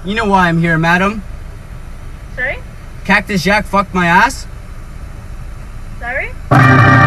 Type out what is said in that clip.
You know why I'm here, madam. Sorry? Cactus Jack fucked my ass? Sorry?